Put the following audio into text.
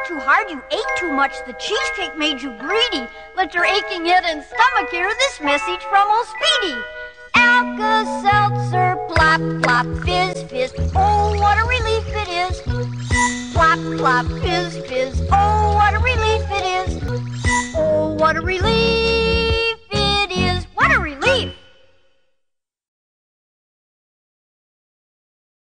too hard, you ate too much. The cheesecake made you greedy. Let your aching head and stomach hear this message from old Speedy. Alka-Seltzer, plop, plop, fizz, fizz. Oh, what a relief it is. Plop, plop, fizz, fizz. Oh, what a relief it is. Oh, what a relief.